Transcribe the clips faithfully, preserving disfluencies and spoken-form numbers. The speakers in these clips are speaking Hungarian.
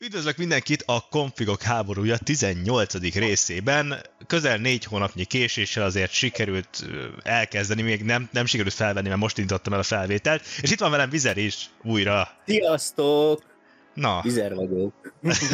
Üdvözlök mindenkit a Konfigok háborúja tizennyolcadik részében. Közel négy hónapnyi késéssel azért sikerült elkezdeni, még nem, nem sikerült felvenni, mert most indítottam el a felvételt. És itt van velem Vizer is újra. Sziasztok! Na. Vizer vagyok.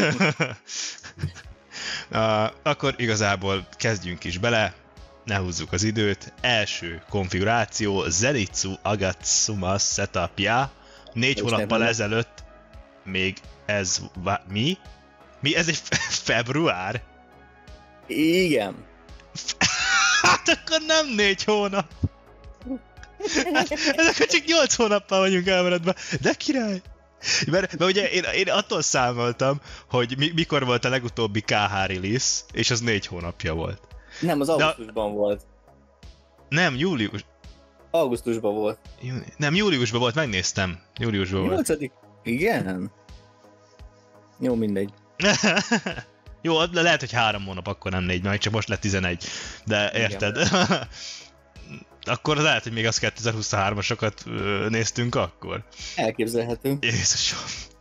uh, akkor igazából kezdjünk is bele. Ne húzzuk az időt. Első konfiguráció Zenitsu Agatsuma setupja. Négy Most hónappal ezelőtt még ez... Mi? Mi? Ez egy február? Igen. Hát akkor nem négy hónap. Hát, ezek csak nyolc hónappal vagyunk elmaradva. De király! Mert, mert ugye én, én attól számoltam, hogy mi, mikor volt a legutóbbi ká há release, és az négy hónapja volt. Nem, az augusztusban De... volt. Nem, július. Augusztusban volt. Júni... Nem, júliusban volt, megnéztem. Júliusban volt. nyolcadik Igen? Jó, mindegy. Jó, lehet, hogy három hónap, akkor nem négy, mert csak most lett tizenegy. De érted? Akkor lehet, hogy még az kétezer-huszonhármasokat néztünk akkor. Elképzelhető. Jézusom.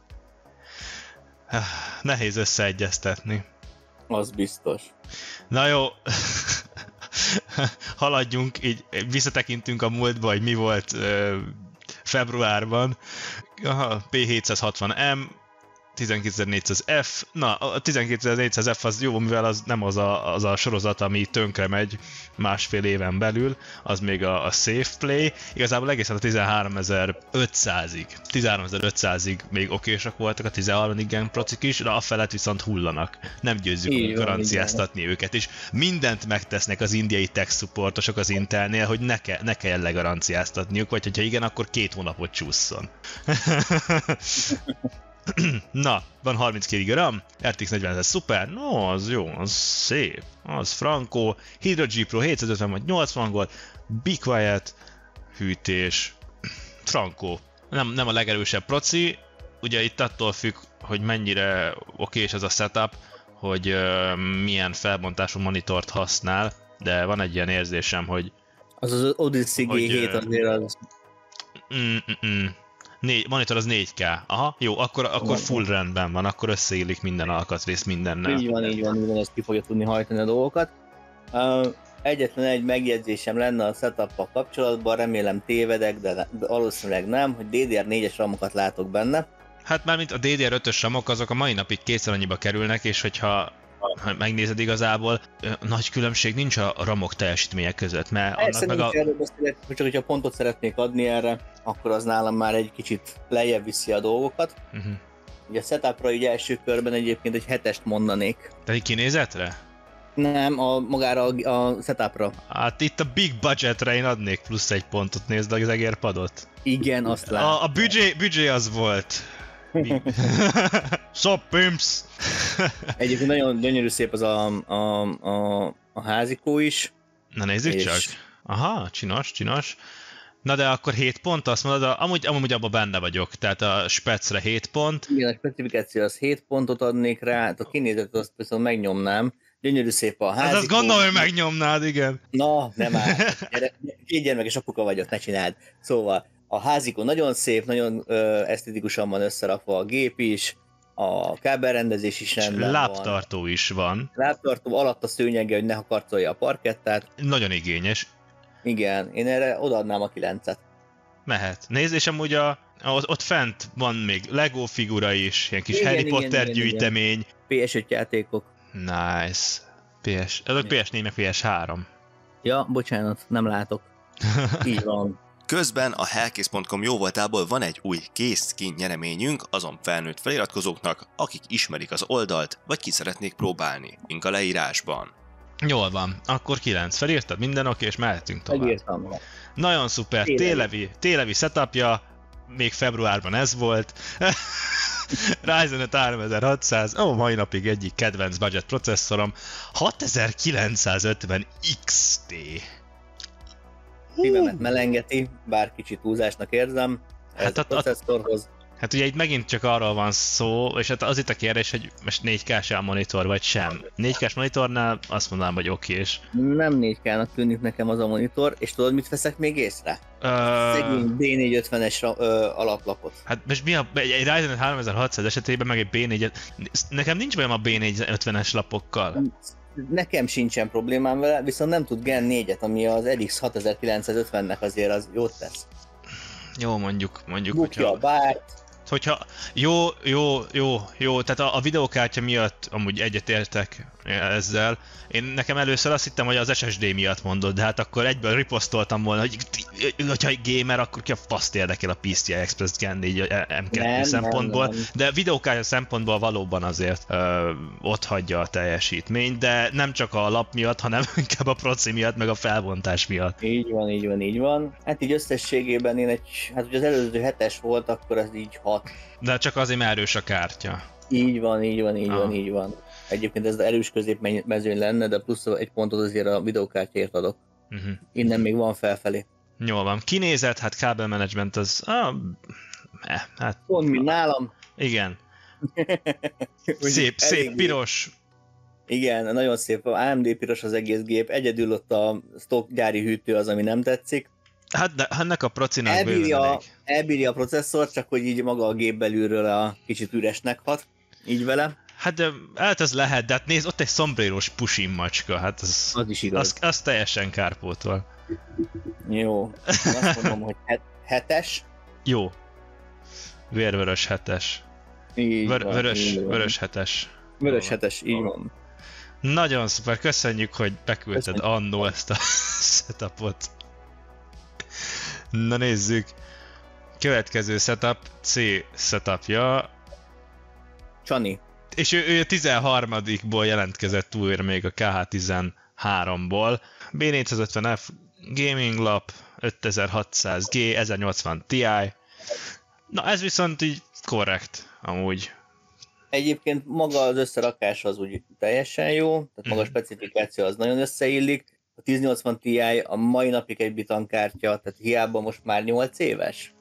Nehéz összeegyeztetni. Az biztos. Na jó. Haladjunk, így visszatekintünk a múltba, hogy mi volt uh, februárban. Aha, pé hétszázhatvan em, tizenkétezer-négyszáz ef. Na, a tizenkétezer-négyszáz ef az jó, mivel az nem az a, az a sorozat, ami tönkre megy másfél éven belül, az még a, a Safe Play. Igazából egészen a tizenháromezer-ötszázig. tizenháromezer-ötszázig még okésak voltak a tizenharmadik gen procik is, de afelett viszont hullanak. Nem győzzük garanciáztatni őket, és mindent megtesznek az indiai tech supportosok az Intelnél, hogy ne, ke, ne kelljen legaranciáztatniuk, vagy hogyha igen, akkor két hónapot csúszson. Na, van harminckét giga er té iksz negyvenezer szuper, no, az jó, az szép, az frankó, Hydro G Pro hétszázötven vagy nyolcvan gold, Be Quiet, hűtés, frankó, nem, nem a legerősebb proci, ugye itt attól függ, hogy mennyire okés ez a setup, hogy uh, milyen felbontású monitort használ, de van egy ilyen érzésem, hogy... Az az Odyssey gé hét azért az... Mm-mm. Négy, monitor az négy ká. Aha, jó, akkor, akkor full rendben van, akkor összeillik minden alkatrész mindennel. Így van, így van, így van, ezt ki fogja tudni hajtani a dolgokat. Uh, egyetlen egy megjegyzésem lenne a setup-a kapcsolatban, remélem tévedek, de valószínűleg nem, hogy dé dé er négyes ramokat látok benne. Hát mármint a dé dé er ötös ramok azok a mai napig kétszer annyiba kerülnek, és hogyha ha megnézed igazából, nagy különbség nincs a ramok teljesítmények között, mert Persze, annak meg a... Erről beszélek, csak hogyha pontot szeretnék adni erre, akkor az nálam már egy kicsit lejjebb viszi a dolgokat. Uh-huh. Ugye a setupra így első körben egyébként egy hetest mondanék. Tehát kinézetre? Nem, a, magára a, a setupra. Hát itt a big budgetre én adnék plusz egy pontot, nézd az egérpadot. Igen, azt látom. A, a büdzsé, büdzsé az volt. Sup, pimps! Egyébként nagyon gyönyörű szép az a, a, a, a házikó is. Na nézzük és... csak. Aha, csinos, csinos. Na de akkor hét pont, azt mondod, amúgy, amúgy abban benne vagyok, tehát a specre hét pont. Igen, a specifikáció az hét pontot adnék rá, a kinézetet azt viszont megnyomnám. Gyönyörű szép a házikó. Hát azt gondolom, hogy megnyomnád, igen. Na, nem áll. Két gyermekes apuka vagyok, ne csináld. Szóval a házikó nagyon szép, nagyon ö, esztetikusan van összerakva a gép is, a kábelrendezés is rendben van. Lábtartó is van. Lábtartó alatt a szőnyeggel, hogy ne hakarcolja a parkettát. Nagyon igényes. Igen, én erre odaadnám a kilencet. Mehet. Nézd, és amúgy a, ott, ott fent van még Lego figura is, ilyen kis igen, Harry igen, Potter igen, gyűjtemény. Igen. pé es öt játékok. Nice. pé es... Ezek pé es négy meg pé es három. Ja, bocsánat, nem látok. Így van. Közben a hellkész pont com jóvoltából van egy új kész skin nyereményünk azon felnőtt feliratkozóknak, akik ismerik az oldalt, vagy ki szeretnék próbálni. Link a leírásban. Jól van, akkor kilenc. Felírtad minden oké, és mehetünk tovább. Megírtam. Nagyon szuper, Télevi. télevi, télevi setupja, még februárban ez volt. Ryzen öt háromezer-hatszáz, ó, mai napig egyik kedvenc budget processzorom, hatezer-kilencszázötven iksz té. Szívemet melengeti, bár kicsit túlzásnak érzem. Ez Hát a a, processzorhoz. Hát ugye itt megint csak arról van szó, és hát az itt a kérdés, hogy most négy ká-s a monitor, vagy sem. négy ká-s monitornál azt mondanám, hogy okés. Nem négy ká-nak tűnik nekem az a monitor, és tudod, mit veszek még észre? Uh, Szegény bé négyszázötvenes ö, alaplapot. Hát most mi a, egy Ryzen harminchatszáz esetében, meg egy bé négy... Nekem nincs bajom a bé négyszázötvenes lapokkal. Nekem sincsen problémám vele, viszont nem tud Gen négyet, ami az er iksz hatezerkilencszázötvennek azért az jót tesz. Jó, mondjuk, mondjuk, Bukja hogyha... a bárt. Hogyha jó, jó, jó, jó, tehát a, a videókártya miatt amúgy egyetértek ezzel. Én nekem először azt hittem, hogy az es es dé miatt mondod, de hát akkor egyből riposztoltam volna, hogy hogyha egy gamer, akkor ki a faszt érdekel a pé cé i Express Gen négy em kettő nem, szempontból, nem, nem. De videókártya szempontból valóban azért ö, ott hagyja a teljesítményt, de nem csak a lap miatt, hanem inkább a proci miatt, meg a felbontás miatt. Így van, így van, így van. Hát így összességében én egy, hát ugye az előző hetes volt, akkor ez így hat. De csak azért, mert erős a kártya. Így van, így van, így ah. van, így van. Egyébként ez az erős középmezőny lenne, de plusz egy pontot azért a videókártyért adok. Uh-huh. Innen még van felfelé. Jól van. Kinézet, hát kábelmenedzsment az... Ah, eh, hát... Pont, mint nálam. Igen. szép, szép, piros. Igen, nagyon szép. á em dé piros az egész gép. Egyedül ott a stock gyári hűtő az, ami nem tetszik. Hát de ennek a procinak elbírja, elbírja a processzor, csak hogy így maga a gép belülről a kicsit üresnek hat. Így vele. Hát de hát ez lehet, de hát nézd, ott egy szombréros Pusin macska, hát az, az is igaz. Az, az teljesen kárpótol. Jó, azt mondom, hogy het, hetes. Jó. Vérvörös hetes. Így Vör, van, vörös, így van. vörös hetes. Vörös hetes, így van. Nagyon szuper, köszönjük, hogy beküldted köszönjük. annó ezt a setupot. Na nézzük. Következő setup, C setupja. Csani. És ő, ő tizenharmadikból jelentkezett újra még a ká há tizenháromból. bé négyszázötven ef Gaming Lap, ötezer-hatszáz gé, ezernyolcvan Ti. Na ez viszont így korrekt, amúgy. Egyébként maga az összerakás az úgy teljesen jó, tehát maga a specifikáció az nagyon összeillik. A ezernyolcvan Ti a mai napig egy bitankártya, tehát hiába most már nyolc éves.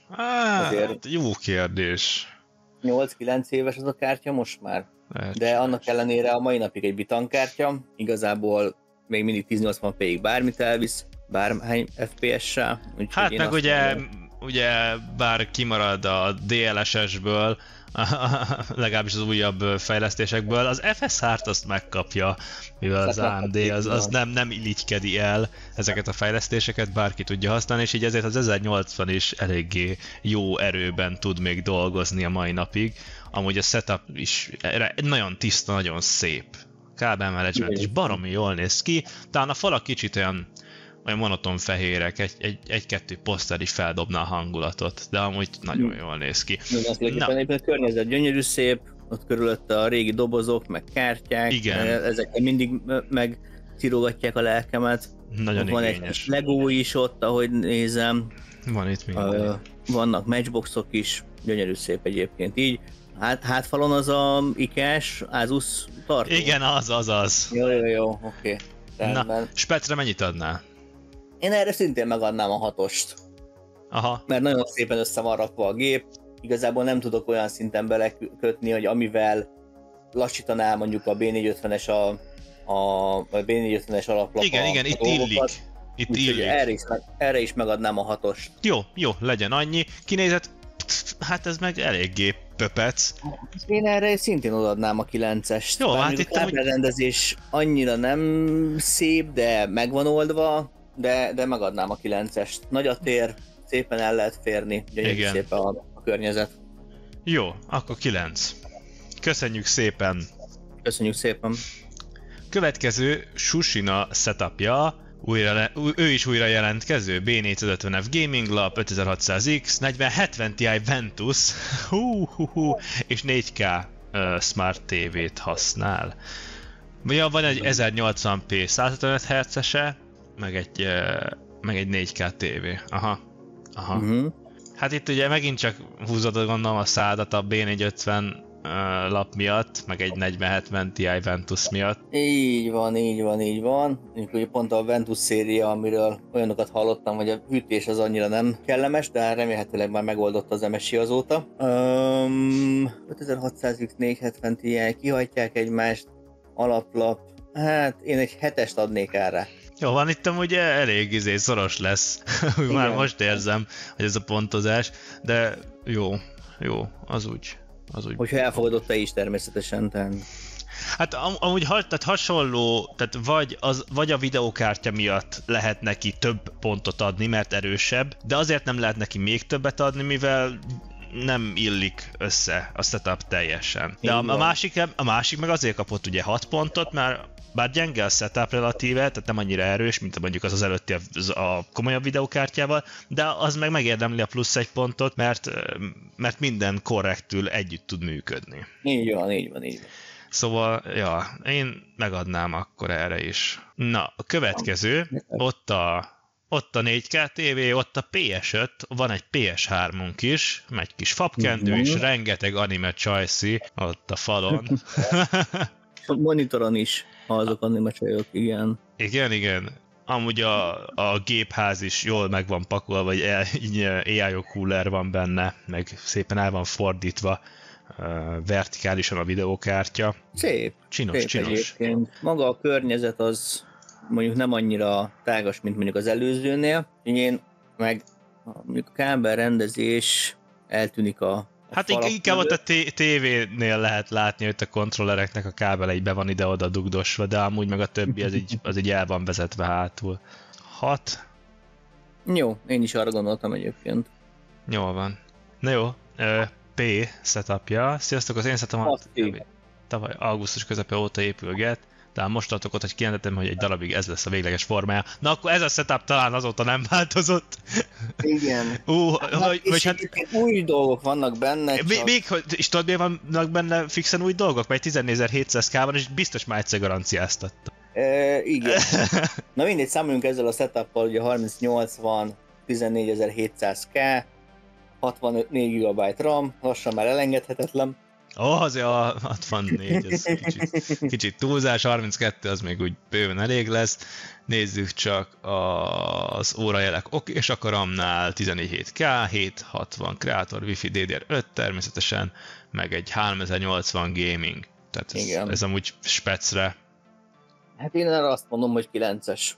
Hát, azért jó kérdés. nyolc-kilenc éves az a kártya most már. Lehet de annak ellenére a mai napig egy bitankártya, igazából még mindig ezernyolcvan pé-ig bármit elvisz, bárhány ef pé es-sel. Hát meg ugye, ugye bár kimarad a dé el es es-ből, legalábbis az újabb fejlesztésekből, az ef es há-t azt megkapja, mivel az á em dé az, az nem, nem iligykedi el ezeket a fejlesztéseket, bárki tudja használni, és így ezért az ezernyolcvan is eléggé jó erőben tud még dolgozni a mai napig. Amúgy a setup is nagyon tiszta, nagyon szép. Kábelmenedzsment is baromi jól néz ki, talán a falak kicsit olyan olyan monoton fehérek, egy, egy, egy-kettő poszter is feldobna a hangulatot, de amúgy nagyon jól néz ki. Na. A környezet gyönyörű szép, ott körülötte a régi dobozok, meg kártyák, igen. Ezek mindig megcirogatják a lelkemet. Nagyon van igényes. Egy Lego is ott, ahogy nézem. Van itt minden. Uh, vannak matchboxok is, gyönyörű szép egyébként így. Hát, hátfalon az a ikás Asus tartó. Igen, az, az, az. Jó, jó, jó, oké. Okay. Na, Spectre mennyit adnál? Én erre szintén megadnám a hatost. Aha. Mert nagyon szépen össze van rakva a gép. Igazából nem tudok olyan szinten belekötni, hogy amivel lassítaná mondjuk a bé négyszázötvenes a, a, a bé négyszázötvenes alaplap. Igen, igen, itt illik. Itt illik. Erre is, erre is megadnám a hatost. Jó, jó, legyen annyi. Kinézet, hát ez meg eléggé pöpec. Én erre szintén odaadnám a kilencest. Jó, hát itt a rendezés annyira nem szép, de megvan oldva, de, de megadnám a kilencest. Nagy a tér, szépen el lehet férni, gyönyörű szépen a, a környezet. Jó, akkor kilenc. Köszönjük szépen. Köszönjük szépen. Következő Susina setupja, újra, ő is újra jelentkező, bé négyszázötven ef Gaming Lap, ötezer-hatszáz iksz, negyven hetven Ti Ventus, hú, hú, hú, és négy ká uh, Smart té vét használ. Ja, van egy ezernyolcvan pé százötvenöt hertzese, meg egy, uh, meg egy négy ká tévé. Aha. Aha. Uh-huh. Hát itt ugye megint csak húzod, gondolom, a szádat a bé négyszázötven lap miatt, meg egy negyven hetven Ti Ventus miatt. Így van, így van, így van. Ugye pont a Ventus széria, amiről olyanokat hallottam, hogy a hűtés az annyira nem kellemes, de remélhetőleg már megoldotta az em es i azóta. Um, ötezer-hatszáz X négyszázhetven Ti, kihajtják egymást, alaplap. Hát én egy hetest adnék erre. Jó, van itt amúgy elég izé, szoros lesz. Már most érzem, hogy ez a pontozás, de jó, jó, az úgy. Az úgy. Hogyha elfogadott te is természetesen. Tehát... Hát am- amúgy ha, tehát hasonló, tehát vagy, az, vagy a videókártya miatt lehet neki több pontot adni, mert erősebb, de azért nem lehet neki még többet adni, mivel nem illik össze a setup teljesen. De a, a, másik, a másik meg azért kapott ugye hat pontot, mert bár gyenge a setup relatíve, tehát nem annyira erős, mint mondjuk az az előtti a, a komolyabb videókártyával, de az meg megérdemli a plusz egy pontot, mert, mert minden korrektül együtt tud működni. Így van, így van, így van. Szóval, ja, én megadnám akkor erre is. Na, a következő, ott a, ott a négy ká té vé, ott a pé es öt, van egy pé es hármunk is, egy kis fapkendő is, rengeteg anime csajszi ott a falon. A monitoron is azok animacsajok, igen. Igen, igen. Amúgy a, a gépház is jól meg van pakolva, vagy á i o cooler van benne, meg szépen el van fordítva uh, vertikálisan a videókártya. Szép. Csinos, szép csinos. Egyébként. Maga a környezet az mondjuk nem annyira tágas, mint mondjuk az előzőnél. Én meg mondjuk a kábelrendezés eltűnik a Hát inkább ott a tévénél lehet látni, hogy a kontrollereknek a kábelei be van ide-oda dugdosva, de amúgy meg a többi az így, az így el van vezetve hátul. hat. Jó, én is arra gondoltam egyébként. Jól van. Na jó, P setupja. Sziasztok, az én setupom tavaly augusztus közepe óta épülget, de most tartok ott, hogy kijelentettem, hogy egy darabig ez lesz a végleges formája. Na akkor ez a setup talán azóta nem változott. Igen. uh, hát, vagy, vagy hát, új dolgok vannak benne. Csak... Még, még, és tudod, miért vannak benne fixen új dolgok? Mert tizennégyezerhétszáz ká van, és biztos már egyszer garanciáztatta. E, igen. Na mindegy, számoljunk ezzel a setuppal, ugye harminc nyolcvan, tizennégyezer-hétszáz ká, hatvannégy gigabyte RAM, lassan már elengedhetetlen. Ó, oh, azért a hatvannégy, ez kicsit, kicsit túlzás, harminckettő az még úgy bőven elég lesz. Nézzük csak az órajelek, ok, és akkor RAM-nál tizennégy hét ká, hétszázhatvan kreator, Wi-Fi dé dé er öt természetesen, meg egy háromezer-nyolcvan gaming. Tehát ez, ez amúgy specre. Hát én erre azt mondom, hogy kilences.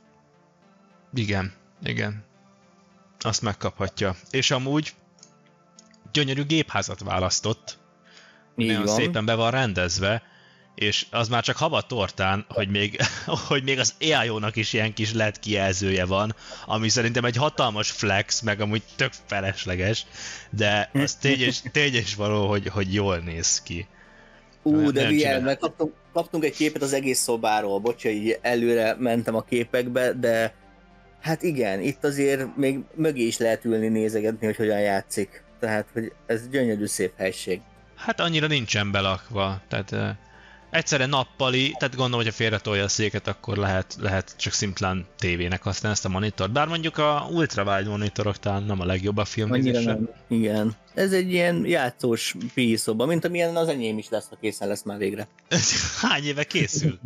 Igen, igen. Azt megkaphatja. És amúgy gyönyörű gépházat választott. Nagyon szépen be van rendezve, és az már csak hava tortán, hogy még, hogy még az á i o-nak is ilyen kis el é dé kijelzője van, ami szerintem egy hatalmas flex, meg amúgy tök felesleges, de az tényes, tényes való, hogy, hogy jól néz ki. Ú, de ilyen, mert kaptunk, kaptunk egy képet az egész szobáról, bocsá, így előre mentem a képekbe, de hát igen, itt azért még mögé is lehet ülni, nézegetni, hogy hogyan játszik. Tehát, hogy ez gyönyörű szép helység. Hát annyira nincsen belakva, tehát uh, egyszerre nappali, tehát gondolom, hogy ha félretolja a széket, akkor lehet, lehet csak szimplán tévének használni ezt a monitort. Bár mondjuk a ultrawide monitorok talán nem a legjobb a filmnézésre. Igen. Ez egy ilyen játszós pi szoba, mint amilyen az enyém is lesz, ha készen lesz már végre. Hány éve készül?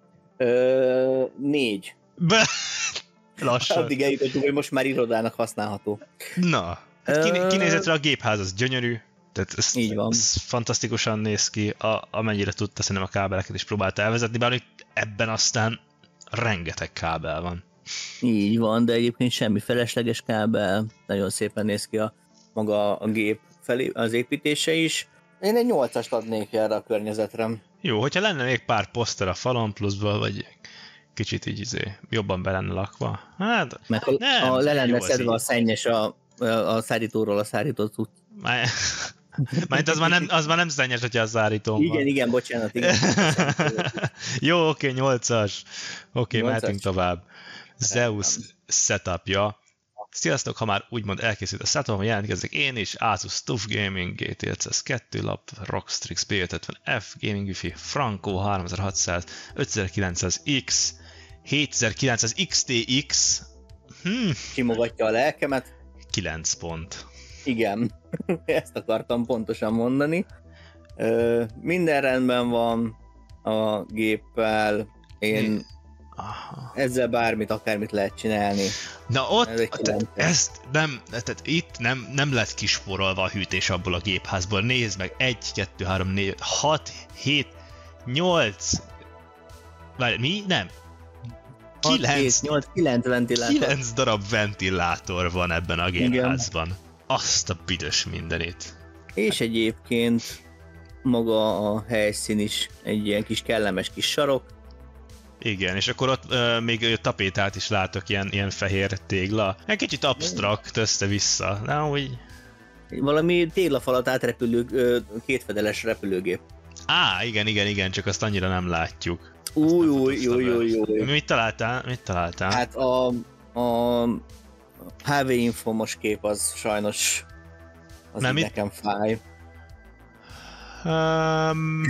Ö, négy. Be... Lassan. Addig eljutottunk, hogy most már irodának használható. Na, hát kiné- kinézetre a gépház az gyönyörű. Tehát ez, így van. Ez fantasztikusan néz ki, a, amennyire tudta, szerintem a kábeleket is próbálta elvezetni, bár itt ebben aztán rengeteg kábel van. Így van, de egyébként semmi felesleges kábel, nagyon szépen néz ki a maga a gép felé, az építése is. Én egy nyolcast adnék erre a környezetre. Jó, hogyha lenne még pár poszter a falon pluszból, vagy kicsit így izé, jobban be lenne lakva. Hát, Meg a, nem, a le lenne szedve így. A szennyes a, a szárítóról a szárított út. Mert az már nem, az már nem szennyes, hogyha a szárítón van. Igen, igen, bocsánat. Igen. Jó, oké, nyolcas. Oké, mehetünk tovább. Zeus setupja. Sziasztok, ha már úgymond elkészült a setupom, jelentkezzek én is. Asus TUF Gaming gé té ötszázkettő lap, Rockstrix P ötszázötven F, Gaming Wi-Fi, Franco háromezer-hatszáz, ötezer-kilencszáz X, hétezer-kilencszáz iksz té iksz. Hmm. Simogatja a lelkemet. kilenc pont. Igen, ezt akartam pontosan mondani. Ö, minden rendben van a géppel, én Aha. ezzel bármit, akármit lehet csinálni. Na ott, Ez egy tehát ezt nem, tehát itt nem, nem lett kisporolva a hűtés abból a gépházból. Nézd meg, egy, kettő, három, négy, hat, hét, nyolc, várj, mi? Nem. kilenc, nyolc, kilenc ventilátor. kilenc darab ventilátor van ebben a gépházban. Azt a büdös mindenit. És egyébként maga a helyszín is egy ilyen kis kellemes kis sarok. Igen, és akkor ott uh, még tapétát is látok, ilyen, ilyen fehér tégla. Egy kicsit absztrakt össze-vissza, de úgy... Valami téglafalat átrepülő kétfedeles repülőgép. Á, igen, igen, igen, csak azt annyira nem látjuk. Új, új, új, új, új. Mit találtál? Mit találtál? Hát a, a há vé infomos kép az sajnos az nem, így mit? nekem fáj. Um,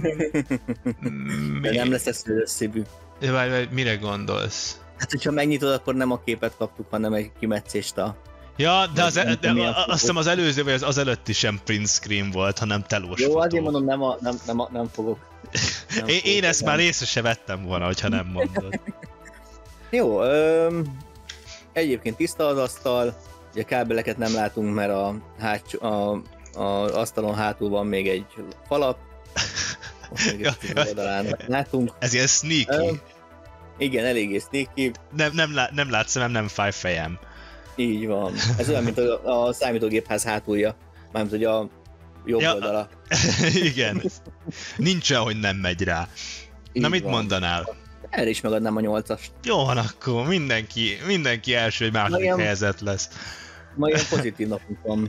De nem lesz ez szívű. Várj, várj, mire gondolsz? Hát, hogyha megnyitod, akkor nem a képet kaptuk, hanem egy kimetszést a... Ja, de, az, nem de tudom, azt hiszem az előző, vagy az, az előtti sem print screen volt, hanem telós Jó, fotó. azért mondom, nem, a, nem, nem, a, nem fogok. Nem én, fogok, én ezt nem. már észre se vettem volna, hogyha nem mondod. Jó, öm, egyébként tiszta az asztal, ugye kábeleket nem látunk, mert a, hátsó, a, a asztalon hátul van még egy falap, most még egy Ja, oldalán látunk. Ez ilyen sneaky. Öm, igen, eléggé sneaky, Nem, nem, lá, nem látsz szemem, nem fáj fejem. így van. Ez olyan, mint a, a számítógépház hátulja, mármint hogy a jobb Ja. oldala. Igen. Nincs olyan, hogy nem megy rá. Így Na mit van. mondanál? Erre is megadnám a nyolcast. Jó van akkor, mindenki, mindenki első, egy második Nagyon- helyzet lesz. Ma ilyen pozitív napunk van.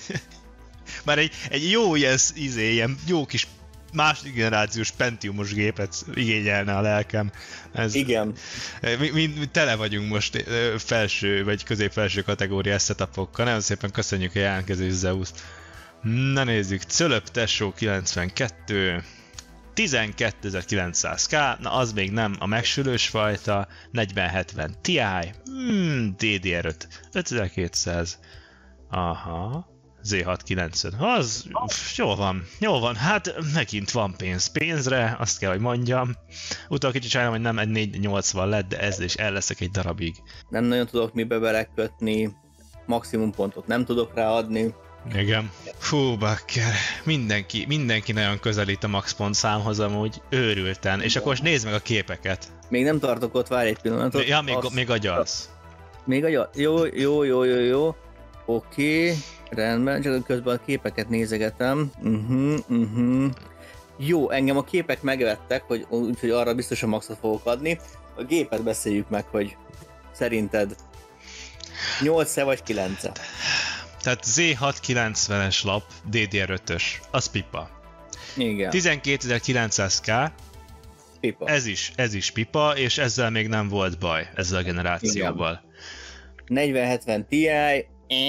Már egy, egy jó ilyen, izé, ilyen jó kis második generációs Pentiumos gépet igényelne a lelkem. Ez, Igen. Mi, mi, mi tele vagyunk most ö, felső vagy közép-felső kategóriás setupokkal. Nagyon szépen köszönjük a jelentkezést, Zeus. Na nézzük, Cölöp Tesó kilencvenkettő, tizenkétezer-kilencszáz ká, na az még nem a megsülős fajta, negyven hetven Ti, hmm, dé dé er öt, ötezer-kétszáz, aha, zé hatszázkilencven, az, pff, jó van, jó van, hát megint van pénz pénzre, azt kell, hogy mondjam. Utána kicsit sajnálom, hogy nem egy négyszáznyolcvan lett, de ezzel is el leszek egy darabig. Nem nagyon tudok mibe belekötni, maximum pontot nem tudok ráadni. Igen. Fú, bakker, mindenki, mindenki nagyon közelít a max pont számhoz amúgy, őrülten. És akkor most nézd meg a képeket. Még nem tartok ott, várj egy pillanatot. Ja, még, Azt- még agyalsz. Még agyal... Jó, jó, jó, jó, jó. Oké, okay, rendben, csak közben a képeket nézegetem. Uh-huh, uh-huh. Jó, engem a képek megvettek, hogy, úgyhogy arra biztosan maxot fogok adni. A gépet beszéljük meg, hogy szerinted nyolc vagy kilenc. Tehát zé hatszázkilencvenes lap, dé dé er ötös, az pipa. Igen, tizenkétezer-kilencszáz ká, pipa. ez is, ez is pipa, és ezzel még nem volt baj, ezzel a generációval. negyven hetven Ti, eh,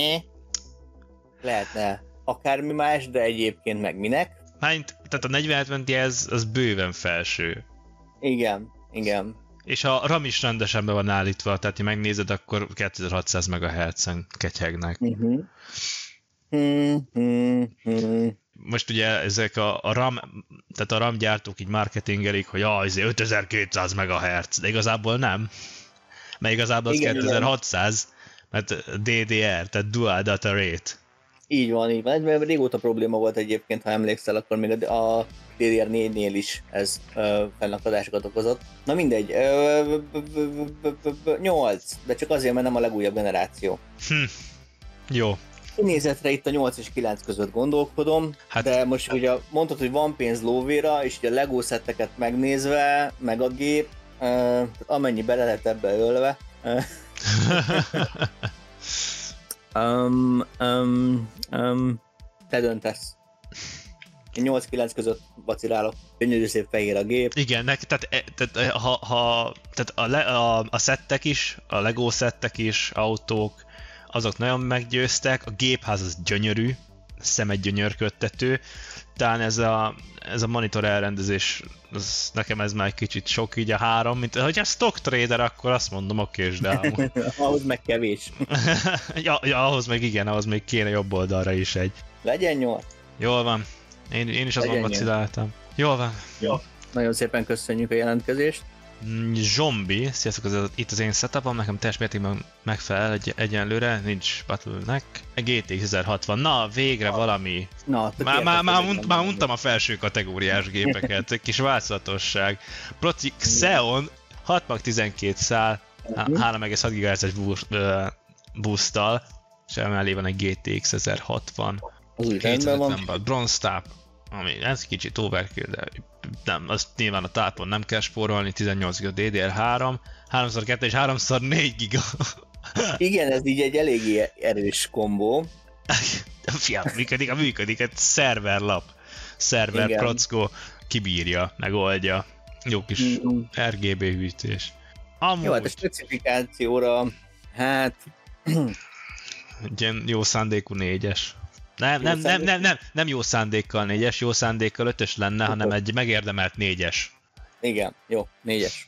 lehetne akármi más, de egyébként meg minek. Mányt, tehát a negyven hetven Ti ez, az bőven felső. Igen, igen. És a RAM is rendesen be van állítva, tehát ha megnézed, akkor kétezer-hatszáz megahertzen ketyegnek. Uh-huh. Hmm, hmm, hmm. Most ugye ezek a, a RAM, tehát a RAM gyártók így marketingelik, hogy ah, ez ötezer-kétszáz megahertz, de igazából nem. Mert igazából az Igen, kétezer-hatszáz, mert dé dé er, tehát Dual Data Rate. Így van, így van. Mert régóta probléma volt egyébként, ha emlékszel, akkor még a, a dé dé er négynél is ez ö, fennakadásokat okozott. Na mindegy, ö, nyolc, de csak azért, mert nem a legújabb generáció. Hm. Jó. Kinézetre itt a nyolc és kilenc között gondolkodom, Hát- hát, de most ugye mondtad, hogy van pénz lóvéra, és ugye a Lego szetteket megnézve, meg a gép, ö, tehát amennyi bele lett ebbe ölve. ö, Um, um, um, te döntesz. Én nyolc kilenc között vacilálok. Gyönyörű szép fehér a gép. Igen, nek, tehát, e, tehát ha, ha tehát a, le, a, a szettek is, a Lego szettek is, autók, azok nagyon meggyőztek, a gépház az gyönyörű, szemegygyönyörködtető, talán ez a, ez a monitor elrendezés, az, nekem ez már egy kicsit sok így a három, mint hogyha stock trader, akkor azt mondom, oké, de amúgy. Ahhoz meg kevés. ja, ja, ahhoz meg igen, ahhoz még kéne jobb oldalra is egy. Legyen nyolc. Jól van. Én, én is azon Legyen vaciláltam. Jól van. Jó. Nagyon szépen köszönjük a jelentkezést. Zombi, sziasztok, az, itt az én setupom, nekem teljes mértékben megfelel egy, egyenlőre, nincs Battle-nek. gé té iksz ezerhatvan, na végre valami. Na, már, már, már, mond, már mondtam a felső kategóriás gépeket, egy kis változatosság. Proci Xeon hat mag tizenkét szál, három egész hat gigahertzes boosttal, és emellé van egy gé té iksz ezerhatvan. Az úgy rendben van. Bronze táp, ami ez kicsit overkill, de nem, azt nyilván a tápon nem kell spórolni, tizennyolc giga dé dé er három, háromszor kettő és háromszor négy giga. Igen, ez így egy eléggé erős kombó. Fiam, működik, a működik, egy szerverlap, szerver Igen. prockó kibírja, megoldja. Jó kis Mm. er gé bé hűtés. Amúgy, Jó, hát a specifikációra, hát... egy ilyen jó szándékú négyes. Nem, Jó nem, nem, szándék? nem, nem, nem jó szándékkal négyes, jó szándékkal ötös lenne, hanem egy megérdemelt négyes. Igen, jó, négyes.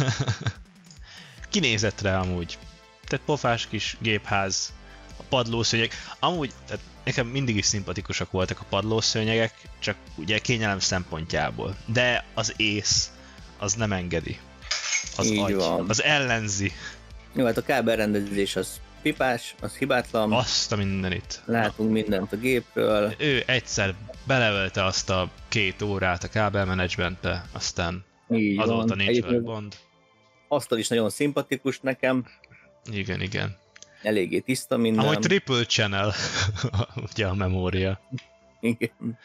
Kinézetre amúgy. Tehát pofás kis gépház, a padlószőnyeg. Amúgy tehát nekem mindig is szimpatikusak voltak a padlószőnyegek, csak ugye kényelem szempontjából. De az ész, az nem engedi. Az Így agy, van. az ellenzi. Jó, hát a kábelrendezés az pipás, az hibátlan. Azt a mindenit. Látunk mindent a gépről. Ő egyszer beleölte azt a két órát a kábelmenedzsmentbe, aztán Így azóta van. nincs Egyébként vele gond. asztal is nagyon szimpatikus nekem. Igen, igen. Eléggé tiszta minden. Amúgy triple channel, ugye a memória. Igen.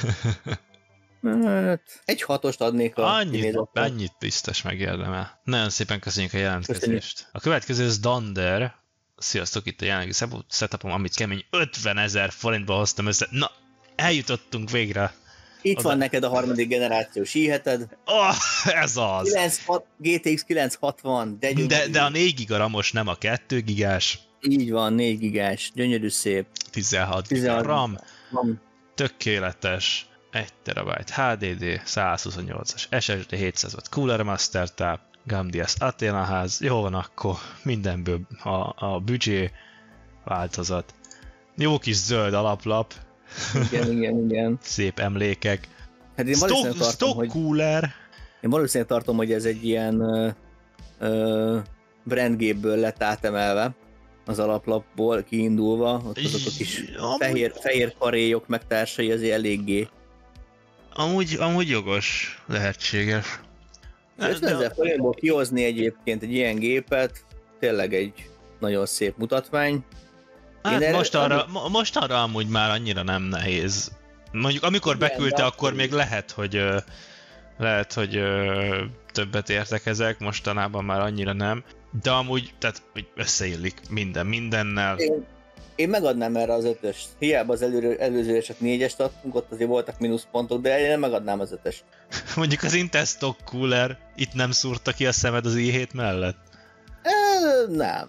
Hát, egy hatost adnék a Annyit, kinézetre. annyit biztos megérdemel. Nagyon szépen köszönjük a jelentkezést. Köszönjük. A következő az Dunder. Sziasztok, itt a jelenlegi setupom, amit kemény ötvenezer forintba hoztam össze. Na, eljutottunk végre. Itt Az van a- neked a harmadik generációs i-heted. Oh, ez az! kilencvenhat gé té iksz kilencszázhatvan, de gyönyörű. De, de a négy giga ramos, nem a kettő gigás. Így van, négy gigás, gyönyörű szép. tizenhat giga tizenhat RAM, Van. tökéletes. egy terabyte há dé dé, százhuszonnyolcas es es dé, hétszáz watt Cooler Master Tap, Gamdias Athena ház, jó van akkor, mindenből a, a büdzsé változat. Jó kis zöld alaplap, Igen, igen, igen. szép emlékek. Hát én valószínűleg Stock, tartom, stock hogy, cooler. én valószínűleg tartom, hogy ez egy ilyen ö, ö, brandgépből lett átemelve az alaplapból kiindulva, ott azok a kis Amúgy- fehér, fehér karéjok meg társai azért eléggé. Amúgy, amúgy jogos, lehetséges. ötvenezer forintból kihozni egyébként egy ilyen gépet, tényleg egy nagyon szép mutatvány. Hát Én most, erre- arra, mo- most arra amúgy már annyira nem nehéz. Mondjuk amikor Igen, beküldte, de akkor akkor még lehet, hogy ö, lehet, hogy ö, többet értek ezek, mostanában már annyira nem. De amúgy, tehát hogy összeillik minden, mindennel. Én, én megadnám erre az ötöst. Hiába az elő, előzőre csak négyest adtunk, ott azért voltak mínuszpontok, de én megadnám az ötöst. Mondjuk az Intel Stock Cooler itt nem szúrta ki a szemed az i hét mellett? E, nem.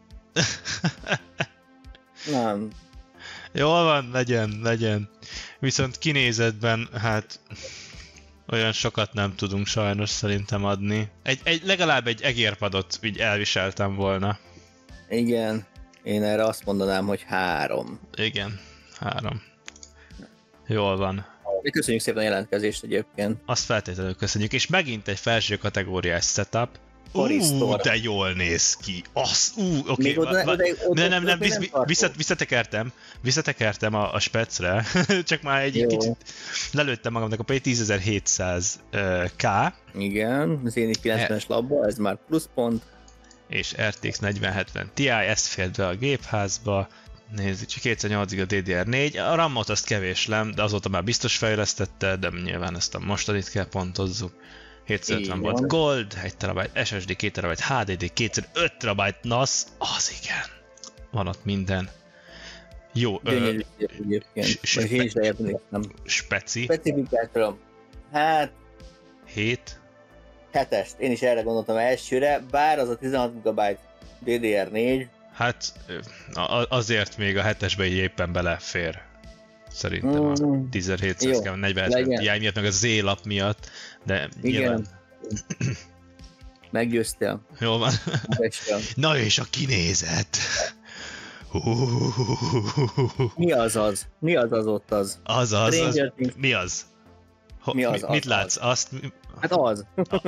Nem. Jól van, legyen, legyen. Viszont kinézetben, hát olyan sokat nem tudunk sajnos szerintem adni. Egy, egy, legalább egy egérpadot így elviseltem volna. Igen. Én erre azt mondanám, hogy három. Igen, három. Jól van. De köszönjük szépen a jelentkezést egyébként. Azt feltétlenül köszönjük. És megint egy felső kategóriás setup. Ú, Horisztor. de jól néz ki. Az, ú, oké. Még oda, va- va- oda, oda, nem, nem, nem, oda visz, tartunk. visszat, visszatekertem, visszatekertem a, a specre, csak már egy Jó. kicsit lelőttem magamnak a P tízezer-hétszáz K Igen, az én kilencvenes labba, ez már pluszpont. és er té iksz negyven hetven Ti, ez félt be a gépházba. Nézzük, csak kétszáznyolc giga dé dé er négy, a RAM-ot azt kevéslem, de azóta már biztos fejlesztette, de nyilván ezt a mostanit kell pontozzuk. hétszázötven Így volt van. Gold, egy terabyte es es dé, két terabyte há dé dé, kétszer öt terabyte nasz, az igen. Van ott minden. Jó, ö, Gyönyörű szép egyébként. s- Vagy én is leértem. speci, Specifikátorom. Hát, hét, hetest. Én is erre gondoltam elsőre, bár az a tizenhat gigabyte dé dé er négy. hát ö, a- azért még a hetesbe így éppen belefér. Szerintem a Mm, tízezer-hétszáz jó, negyven legyen. Ti miatt, meg a Z-lap miatt, de Igen. nyilván meggyőztél. jól van. Meggyőztél. Na és a kinézet. Mi az az? Mi az az ott az? Az az, az Stranger Things. mi az? Ho, Mi az, mi, az, mit az? látsz? Azt... Hát az.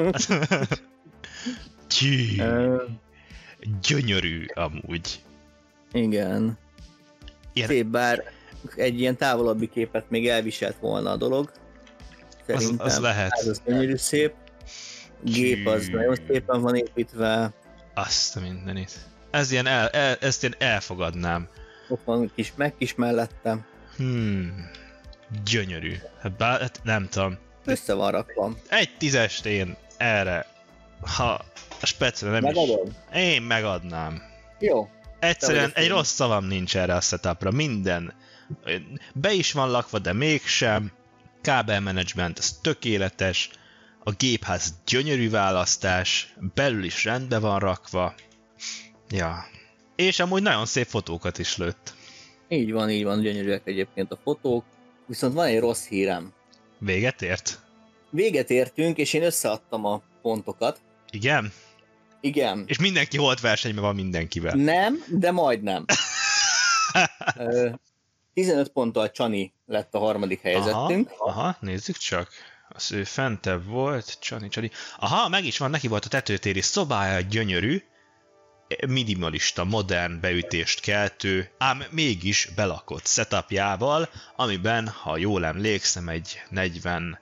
Csí, Ö, gyönyörű amúgy. Igen. Ilyen, Szép, bár egy ilyen távolabbi képet még elviselt volna a dolog. az, Szerintem. az lehet. Ez az gyönyörű szép. Gép az Csű. nagyon szépen van építve. Azt a mindenit. Ez ilyen el, el, ezt én elfogadnám. Ott van kis meg is mellettem. Hmm. Gyönyörű. Hát, bár, hát nem tudom. Össze van rakva. Egy tízest én erre, ha a specre nem Megadod? is... Én megadnám. Jó. Egyszerűen Te vagy egy a rossz szavam nincs erre a setupra. Minden. Be is van lakva, de mégsem. Kábelmenedzsment, ez tökéletes. A gépház gyönyörű választás. Belül is rendbe van rakva. Ja. És amúgy nagyon szép fotókat is lőtt. Így van, így van, gyönyörűek egyébként a fotók. Viszont van egy rossz hírem. Véget ért? Véget értünk, és én összeadtam a pontokat. Igen? Igen. És mindenki holt versenyben van mindenkivel. Nem, de majdnem. Ö, tizenöt ponttal Csani lett a harmadik helyezettünk. Aha, aha, nézzük csak. Az ő fentebb volt, Csani, Csani. Aha, meg is van, neki volt a tetőtéri szobája, gyönyörű, minimalista, modern, beütést keltő, ám mégis belakott setupjával, amiben, ha jól emlékszem, egy negyven...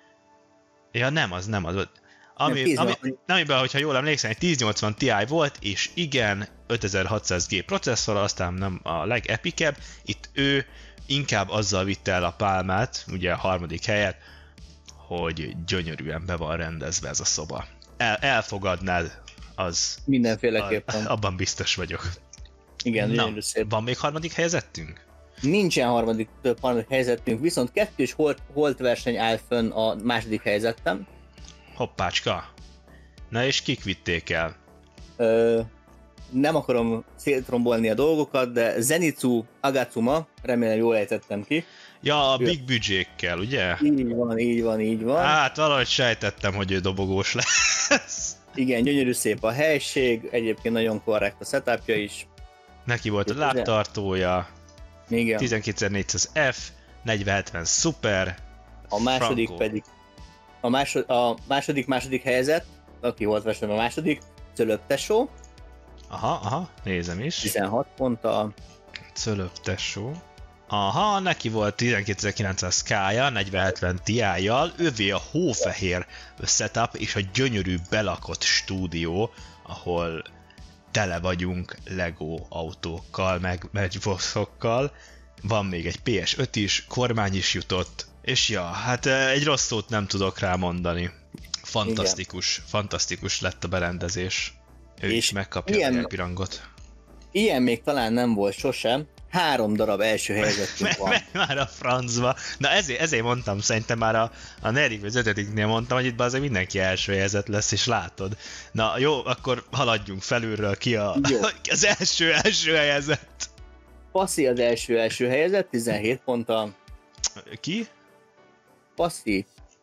Ja, nem, az nem az. Ami, Nem, ami, amiben, hogyha jól emlékszem, egy tíz nyolcvan Ti volt, és igen, ötezer-hatszáz G processzor, aztán nem a legepikebb. Itt ő inkább azzal vitte el a pálmát, ugye a harmadik helyet, hogy gyönyörűen be van rendezve ez a szoba. El, elfogadnád, az... Mindenféleképpen. A, abban biztos vagyok. Igen, Na, gyönyörű szép. van még harmadik helyezettünk? Nincsen harmadik, több harmadik helyzetünk, viszont kettős holt, holt verseny áll fönn a második helyzetem. Hoppácska. Na és kik vitték el? Ö, nem akarom szétrombolni a dolgokat, de Zenitsu Agatsuma, remélem jól ejtettem ki. Ja, a Ő. big büdzsékkel, ugye? Így van, így van, így van. Hát valahogy sejtettem, hogy ő dobogós lesz. Igen, gyönyörű szép a helység, egyébként nagyon korrekt a setupja is. Neki volt a lábtartója, Igen. tizenkétezer-négyszáz F, negyven hetven Super, A második Franco. pedig, a, másod, a második második helyzet, aki volt versenyben a második, Cölöp Tesó, Aha, aha, nézem is. tizenhat ponttal. Cölöp tesó. Aha, neki volt tizenkétezer-kilencszáz K-ja, negyven hetven Ti-jal, ővé a hófehér setup és a gyönyörű belakott stúdió, ahol tele vagyunk Lego autókkal, meg Matchboxokkal. Van még egy P S öt is, kormány is jutott, és ja, hát egy rossz szót nem tudok rá mondani. Fantasztikus, igen. Fantasztikus lett a berendezés. Ő És is megkapja ilyen- a jelpirangot. Ilyen még talán nem volt sosem, három darab első helyzetünk van. Már a francba. Na ezért, ezért mondtam, szerintem már a, a negyedik vagy ötödiknél mondtam, hogy itt azért mindenki első helyzet lesz, és látod. Na jó, akkor haladjunk felülről ki a, Jó. az első első helyezett. Passzi az első első helyzet, tizenhét ponttal. Ki? Passzi.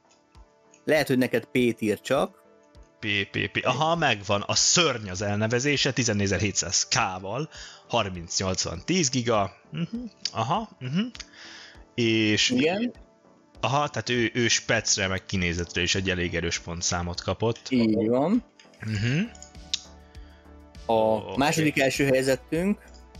Lehet, hogy neked P-t ír csak. pé pé pé. Aha, megvan. A szörny az elnevezése, tizennégyszáz K-val, harminc nyolcvan tíz giga. Uh-huh. Aha, uh-huh. És... Igen. Aha, tehát ő, ő specre, meg kinézetre is egy elég erős pontszámot kapott. Így van. Uh-huh. A Oké. második első helyzetünk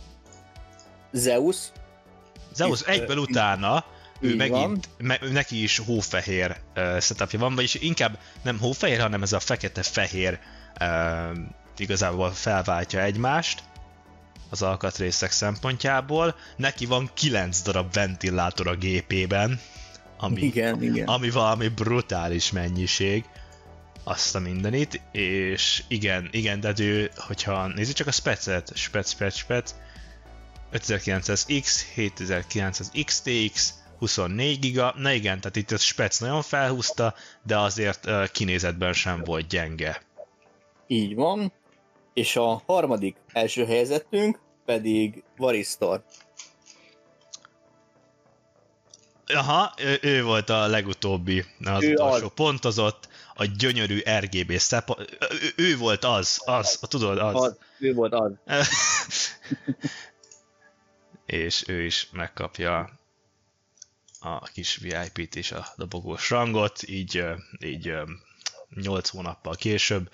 Zeus. Zeus Itt, egyből ö, utána, ő így megint, me, ő neki is hófehér uh, setupja van, vagyis inkább nem hófehér, hanem ez a fekete-fehér uh, igazából felváltja egymást az alkatrészek szempontjából. Neki van kilenc darab ventilátor a gépében, ami, Igen, igen. ami valami brutális mennyiség. Azt a mindenit, és igen, igen, de ő, hogyha nézzük csak a specet, spec, spec, spec, ötezer-kilencszáz X, hétezer-kilencszáz X T X, huszonnégy giga, na igen, tehát itt a spec nagyon felhúzta, de azért uh, kinézetben sem volt gyenge. Így van. És a harmadik első helyzetünk pedig Varistor. Aha, ő, ő volt a legutóbbi, az Ő utolsó az. pontozott, a gyönyörű er gé bé szepa, ő, ő volt az, az, tudod, az. Az, ő volt az. és ő is megkapja a kis vé i pét és a dobogós rangot, így, így nyolc hónappal később.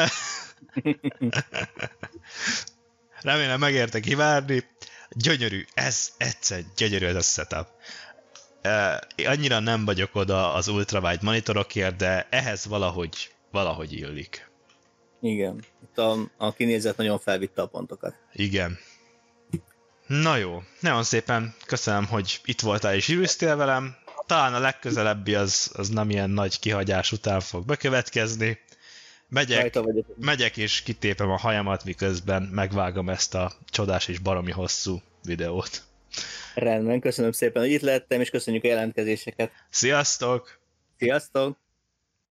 Remélem megérte kivárni. Gyönyörű, ez egyszer gyönyörű ez a setup. Annyira nem vagyok oda az ultrawide monitorokért, de ehhez valahogy, valahogy illik. Igen, itt a, a kinézet nagyon felvitte a pontokat. Igen. Na jó, nagyon szépen köszönöm, hogy itt voltál és írűztél velem. Talán a legközelebbi az, az nem ilyen nagy kihagyás után fog bekövetkezni. Megyek, megyek és kitépem a hajamat, miközben megvágom ezt a csodás és baromi hosszú videót. Rendben, köszönöm szépen, hogy itt lettem, és köszönjük a jelentkezéseket. Sziasztok! Sziasztok!